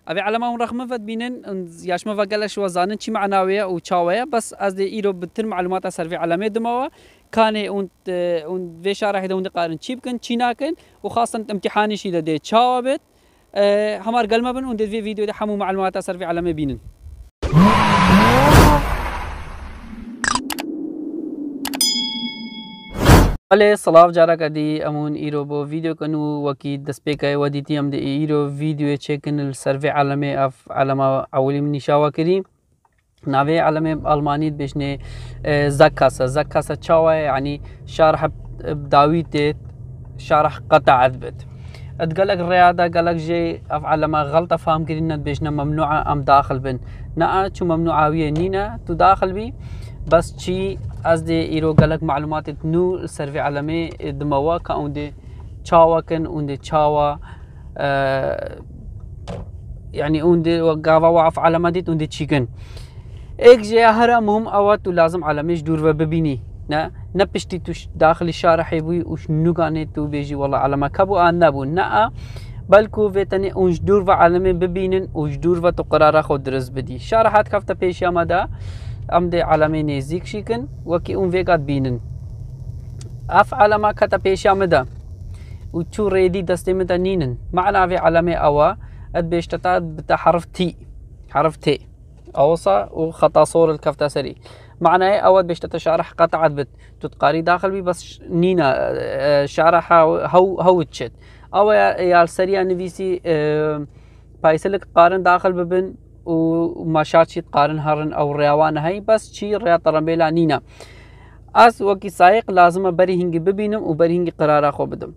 أبي على ما رقم فد بينن ياش ما فقلش وزانن شي معنوية وشاوية بس أزدي إيرو بتر معلومات سرفي علامة دموا كان und في شارع هذا وند قارن شيب كن شينا كن وخاصة امتحاني شي ده شاوبت همار قلما بن und في فيديو ده حمو معلومات سرفي علامة بينن अले सलाव जारा कदी अमून इरो बो वीडियो कनु वकी दस पे कहे वदीती हम दे इरो वीडियो चेकन सर्वे आलमे अफ आलमा अवली में निशावा करी नावे आलमे अल्मानी बेशने زكاسة تشاوى يعني شارح بداويتت شارح قطع عذبت اتقالك الرياضة قالك جي افعل ما غلطة فهم كرينا بيشنا ممنوعة ام داخل بن نا شو ممنوعة ويا نينا تداخل بي بس شي أزدي إيرو قالك معلومات نو السيرفي علمي دموا كأوندي تشاوا كن أوندي تشاوا يعني أوندي وقافا وعف علامات أوندي تشيكن إيك جي هرا مهم أوات ولازم علاميش دور وببيني نا نبشتي توش داخل الشارع حيبوي وش نوغاني تو بيجي والله علامة كابو آن نبو نا بلكو فيتاني اونج دور وعلامي ببينن وش دور وتقرار خود درس بدي شارحات كفتا بيش يامدا ام دي علامه نزدیک شیکن وکی اون ویگات بینن اف علامه کتا پیش آمده و چو ریدی دسته مده نینن معنی في علامه اوا اد بيشتتا بتا حرف تي اوصى وخطا صور الكفتا سري معناه اود بيشتتا شارح قطعت بت تتقاري داخل بي بس نينا شارح هو تشت او يا سريع نفيسي بايسلك قارن داخل ببن وما شاشي قارن هرن او ريوان هاي بس شي ريا طرمبيلا نينا اس وكي سايق لازم بري هنجي ببينم وبري هنجي قرار اخو بدم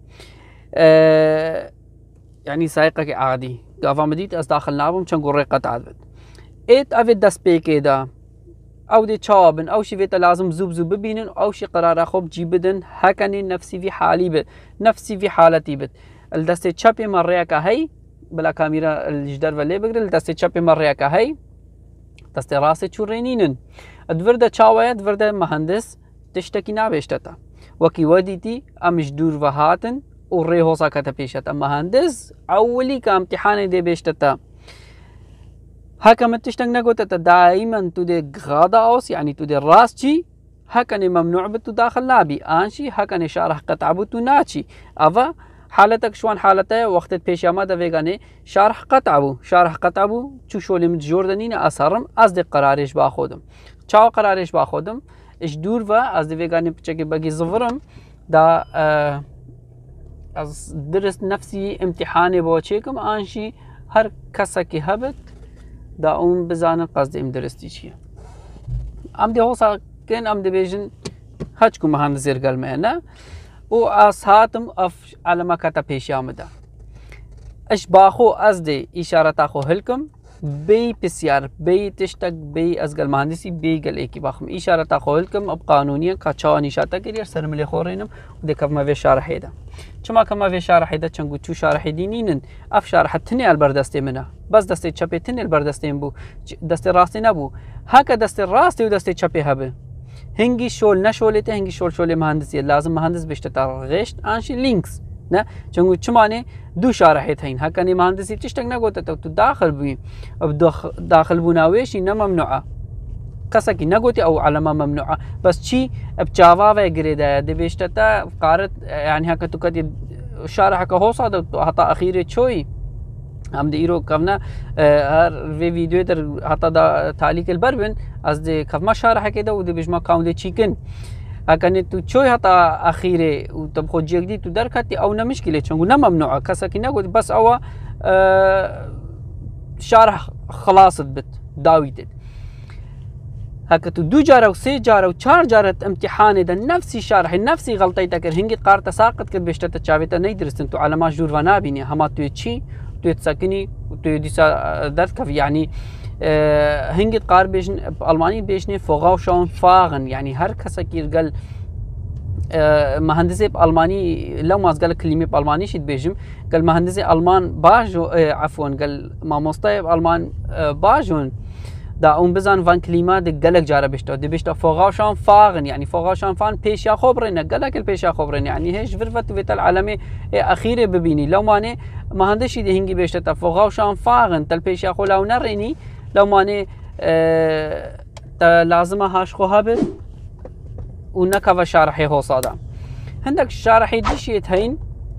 يعني سايقك عادي قافا مديت اس داخل نابم چن قري قطع ايت افي دس بيكي دا او دي تشابن او شي فيتا لازم زوب ببينن او شي قرار اخو بجي بدن هكني نفسي في حالي بت نفسي في حالتي بت الدستي تشابي مريكا هي بلا كاميرا الجدار ولا بقدر دستي تشابي مريا كهي دستي راسي تشورينين ادورده تشاويت ورده مهندس تشتكي نابشتتا وكي وديتي امش دور وهاتن وري هوسا كتا بيشتا مهندس اولي كامتحان دي بيشتتا هكا ما تشتك نقوتتا دائما تودي غادا اوس يعني تودي راسشي هكا ممنوع بتو داخل لابي انشي هكا شارح قطع بتو ناتشي افا حالتك شوان حالته وقت پیش آمده ویگانه شارح قطعبو چو شولم جوردنین اثرم از دی قرارش با خودم چاو قرارش با خودم اش دور و از دی ویگانه پچکی بگی زفرم دا از درس نفسی امتحان با چیکم آنشی هر کسا که هبت دا اون بزانن قصد ام درستی چیه ام دی هوسا کن ام دی بیجن هچ کو مهندس زرگل نه و اسهاتم اف علما كتا پیش آمده اش باخو از دی اشارتا خو هلکم بي بسيار بي تشتك بي ازقل مهندسي بي قال ايكي باخم اشارتا خو هلکم اب قانونيا كاچا نشاتا كرير سرملي خورينم ودي كما في شارح هيدا چما كما في شارح هيدا چنگو چو شارح دينين اف شارح تني البردستي منه بس دستي چپي تني البردستي بو دستي راستي نبو هكا دستي راستي ودستي چپي هبه هنگی شول نشولته هنگی شول مهندسی لازم مهندس بشتتا غشت انشي لينكس نه چونگو چمانه دو شارحيت هين هكاني مهندسي تشتك نگوته تو داخل بي داخل بناويشي ممنوعه كسكي نگوتي او علامه ممنوعه بس شي بجافا وغيره ده بشتتا قارت يعني هكا تو كدي شارحك هو صاد حتى اخيره شوي هم دي ايرو كفنا هر في فيديو در حتى دا تعليق البربن از دي كفما شارح كده ودي بجما كاون دي تشيكن هكذا تو شوي حتى اخيره وتب خود جيك تو در كتي او مشكله چونغو ممنوعه كسكي نقول بس او شارح خلاص بت داويت هكا تو دو جاره و سه جاره و چار جاره امتحان ده نفسي شارح نفسي غلطي تكر هنگي قار تساقط كد بشتت چاويتا ني درستن تو علامات جور و نابيني هما تو چي تو تسكني تو ديسا درس كف يعني هنگي قار بيشن الماني بيشني فوغاو شون فاغن يعني هر كسا كير قال مهندسي بالماني لو ما قال كلمه بالماني شد بيجم قال مهندسي المان باجو عفوا قال ماموستاي بالمان باجون دا اون بزان وان کلمه د گلک جاره بشتا دی بشتا فوقاشان فاغن يعني فوقاشان فان پیش یا خبرنا گلک الپیش یا خبرنا يعني هیچ ورفت ویت العالم اخیره ببینی لو مانه مهندشی دی هنگی بشتا فوقاشان فاغن تل پیش یا خلاو نرینی لو مانه لازمه هاش خوابه ونكف شارحي هو صادم عندك شارحي دشيت هين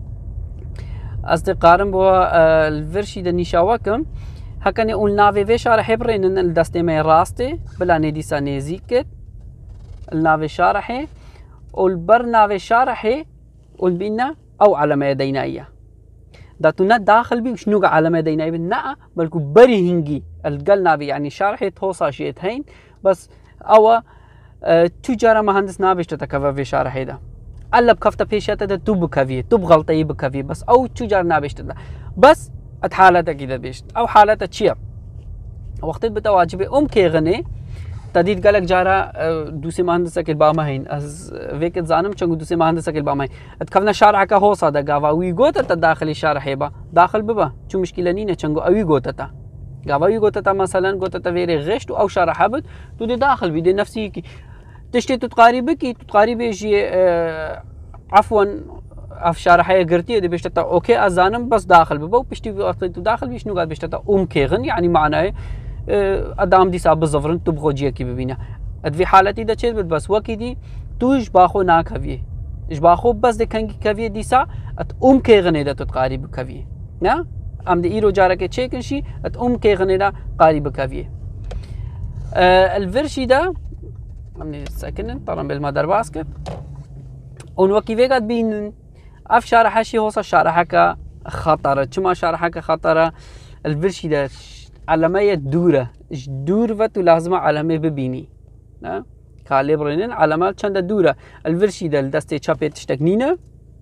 أصدقائم بو الفرشي دني شاوكم هكني قلنا في شارحي برين الدستي ما راستي بلا ندي سانيزيك النافي شارحي والبرنافي شارحي والبينا أو على ما يدينا إياه داتونا داخل بي شنو على ما يدينا بالنا بلكو بري هنجي القلنا بي يعني شارحي توصى شيت هين بس أو تجارة مهندس نابشت تكفى في شارحي ده ألا بكفته بيشته ده تو بكفيه تو بغلطي بكفيه بس أو تجار نابشت ده بس حالته كده بيشت أو حالته تشير وقت بتواجبه كي غني تديد قالك جارة دوسي مهندس كل باما هين از فيك زانم چنگو دوسي مهندس كل باما هين اتكفنا شارع کا هو صادا گاوا وي گوتا تداخلي شارع با داخل ببا چو مشكله نينه چنگو اوي گوتا تا گاوا وي گوتا تا مثلا گوتا تا ويري غشت او شارع حبت تو دي داخل بي دي نفسي كي تشتي تقاربك جي عفوا اف شارحه قرتي دي بيشتا اوكي ازانم بس داخل ببا بيشتي وقت داخل بيش نو قال بيشتا كيغن يعني معناه ادام دي صاب زفرن تبغو جي كي ببينا ادفي حالتي ده چيز بس وكي دي توش باخو نا كفيه ايش باخو بس دي كنگي كفيه دي سا ات كيغن ده تقارب كفيه نا ام دي ايرو جارا كي چيكن شي ات كيغن ده قارب كفيه الفرشي ده من ساكنن طبعا بالمدار باسكت اون وكي فيقات بين اف شارحه شي هوصا شارحه خطره چما شارحه خطره الفرشي ده علامه دوره دور و تو لازمه علامه ببینی نه کالیبرینن علامات چند دوره الفرشي ده دست چپ تشتكنينه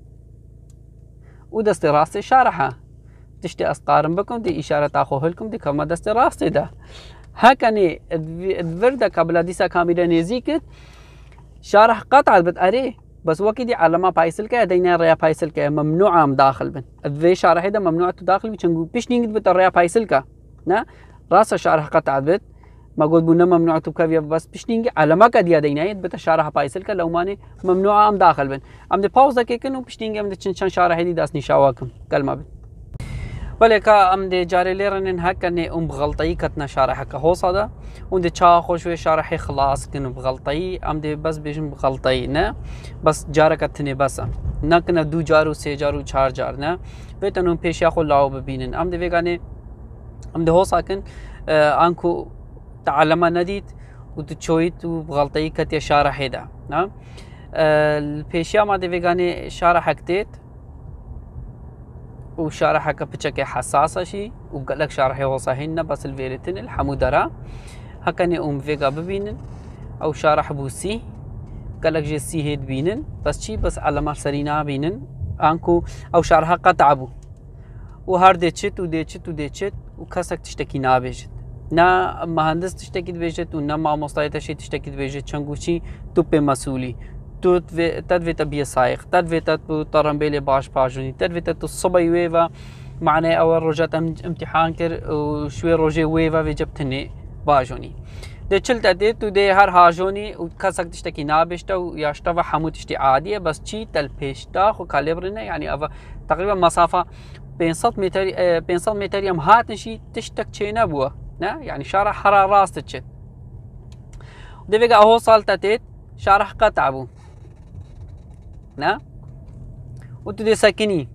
و دست راست شارحه تشتي اسقارم بكم دي اشاره تاخو لكم دي كما دست راست ده هكني الفرده قبل ديسا كاميرا نزيكت شارح قطع بتقري بس وقت دي علامه بايسل كه دينا ريا بايسل كه ممنوع ام داخل بن الفي شارح ده ممنوع تداخل بيشنغو بيشنينج بتريا بايسل كه نا راس شارح قطع بت ما قلت بنا ممنوع تبكى بس بيشنينج علامه كديا دينا بت شارح بايسل كه لو ماني ممنوع ام داخل بن ام دي باوزا كيكن بيشنينج ام دي چن شارح دي داس نشاواكم كلمه بت بلکه ام دی جاری لیرنن هکنه بغلطی کتنا شارح که هو صدا اون دی چا خوش و شارحی خلاص کن بغلطی ام دی بس بیشم بغلطی نه بس جاره کتنی بس نه کنه 2 جارو 3 جارو 4 جار نه بتنون پیش یا خو لاو ببینن ام دی وگانه ام دی هو ساکن انکو تعلم ندید و تو چویت و بغلطی کتی شارحی ده نه البيشيا ما دي وگانه شارح کتید وشارحها كبتشكي حساسة شي وقالك شارحي وصاهن بس الفيرتن الحمودرا هكني فيغا ببينن او شارح بوسي قالك جي سي هيد بينن بس شي بس على مرسلينا بينن انكو او شارحها قطعبو وهر ديتشت وديتشت وكاسك تشتكي نابجت نا مهندس تشتكي بيجت ونا ما مصطايته تشتكي بيجت چنگوشي توبه مسؤولي تدويت بيه سايق تدويت طرمبيلي باش باجوني تدويت الصبي ويفا معناه اول رجعت امتحان كر وشوي روجي ويفا في جبتني باجوني دي چلت ديت دي هر هاجوني وكاسك تشتكي نابشتا وياشتا حمود تشتي عاديه بس شي تلبيشتا خو كاليبرنا يعني افا تقريبا مسافه 500 متر يم هاتنشي تشتك تشينا بوا يعني شارع حرا راس تشت دي بقى هو صالتت شارح قطعبو نا وتدي ساكني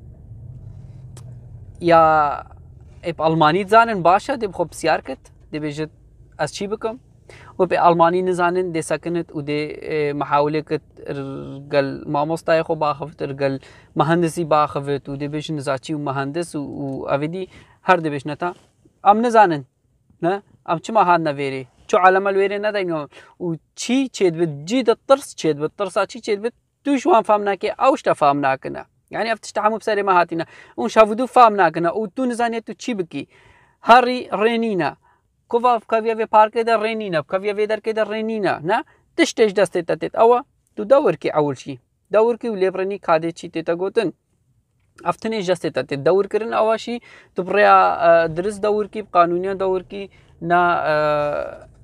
يا اب الماني زانن باشا دي بخو بسيار كت دي بيجت اسشي بكم وبي الماني نزانن دي ساكنت ودي محاوله كت رجل ماموستاي خو باخفت رجل مهندسي باخفت ودي بيش نزاچي مهندس و افيدي هر دي بيش نتا ام نزانن نا ام چما هاد نويري چو علم الويري نداينو وچي چيد بجيد الطرس چيد بالطرسا چي چيد توش وان فهمنا كي اوش تفهمنا كنا يعني افتشتحمو بسري ما هاتينا اون شافدو فهمنا كنا و تو نزاني تو چي بكي هاري رينينا كوفا كافيا في بارك ده رينينا كافيا في در كده رينينا نا تشتش دست تتت اوا تو دور كي اول شي دور كي وليبرني كادي چي تتا گوتن افتني جست تتت دور كرن اواشي تو بريا درس دور كي قانونيا دور كي نا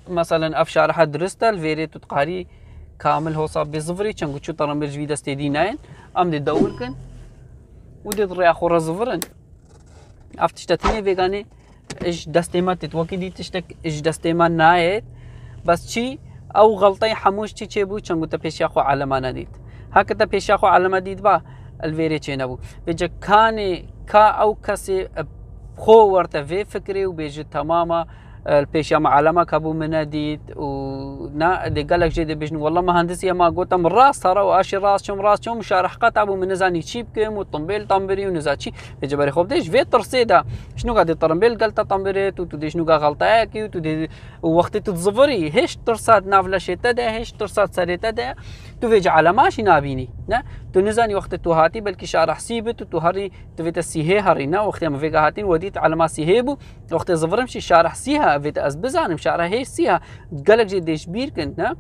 مثلا اف شارحه درسته الفيري تقاري كامل هو صاب بزفري كان قلت شو ترى برج فيدا ستيدي ناين ام دي دوركن ودي طريقه خورا زفرن افتشتتني فيغاني ايش دستيما تتوكي دي تشتك ايش دستيما نايت بس شي او غلطي حموش تي تشيبو كان قلت بيش ياخو علامه نديت هكذا بيش ياخو علامه ديت با الفيري تشينبو بيجا كاني كا او كسي خو ورته في فكري وبيجي تماما البيش يا علامه كابو مناديد ونا دي قالك جدي بيجن والله مهندسي ما قلت من راس ترى واشي راس شم مشارح قطع ابو منزاني تشيبكم والطنبيل طنبري ونزاتشي بيجبري خوب ديش في ترصيده شنو قاعد الطنبيل قالت طنبريت وتدي شنو قا غلطاكي وتدي وقت تتظفري هيش ترصاد نافله شتا ده هيش ترصاد سريتا ده تو فيج على ماشي نابيني نا تو نزاني وقت تو هاتي بلكي شارح سيبت تو هري تفيت السيهي هرينا وقت ما فيك هاتين وديت على ما سيهبو وقت زفرمشي شارح سيها فيت از بزانم شارح هي سيها قالك جي ديش بير كنت نا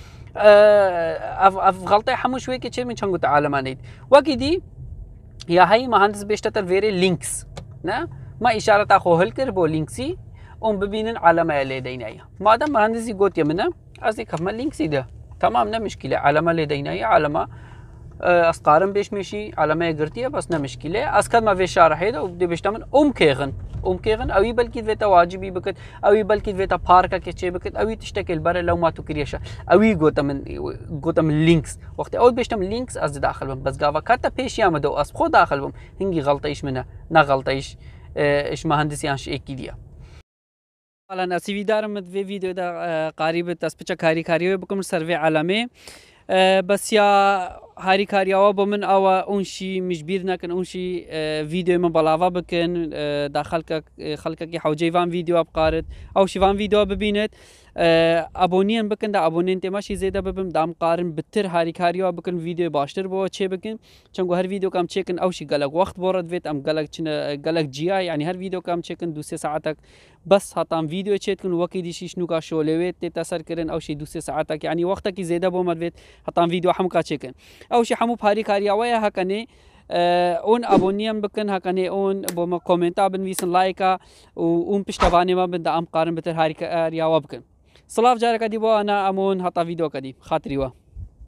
اف غلطه حمو شوي كي من شنو تعلمانيت وكيدي يا هي مهندس بيشتغل فيري لينكس نا ما اشاره اخو هلكر بو لينكسي ببينن علامه لدينا ما دام مهندسي قلت يمنا ازي كف لينكسي ده تمام نه مشكله علامه لدينا علامه اسقارم بيش مشي علامه قرتيه بس نه مشكله اسكر ما في شارح هذا وبدي بيشتمن كيغن اوي بلكي فيتا واجبي بكت اوي بلكي فيتا باركا كيتشي بكت اوي تشتكل برا لو ما تكريشا اوي قوتم لينكس وقت اول بيشتم لينكس از داخل بم بس قاوا كاتا بيش يا مدو اس خو داخل بم هنگي غلطيش منها نا غلطيش ايش مهندس يانش اكيديا حالا اسی دارم في فيديو دا قريب تسبچا كاري بكم سيرفي علامه بس يا هاري كارياوا بمن او اونشي مجبير نكن اونشي فيديو من بلاوا بكن داخل خلقك حوجي فان فيديو ابقارت او شي فان فيديو ببينت ابونين بكن دا ابونين تماشي زياده ببم دام قارن بتر هاري كارياوا بكن فيديو باشتر بو تشي بكن چنگو هر فيديو كام چيكن او شي غلق وقت بورد فيت ام غلق جي اي يعني هر فيديو كام چيكن 2 ساعتك بس هاتام فيديو چيكن وقت دي شنو کا شولويت تاثر کرن او شي 2 ساعتك يعني وقت کی زياده بو مد فيت هاتام فيديو هم کا چيكن او شي حمو بهاري كارياوا هكني اون ابونيم بكن هكني اون بو كومنتا بنويسن لايكا اون پشتواني ما بند ام قارن بتر هاري كارياوا بكن صلاف جارك دي بو انا امون هتا فيديو كدي خاطري وا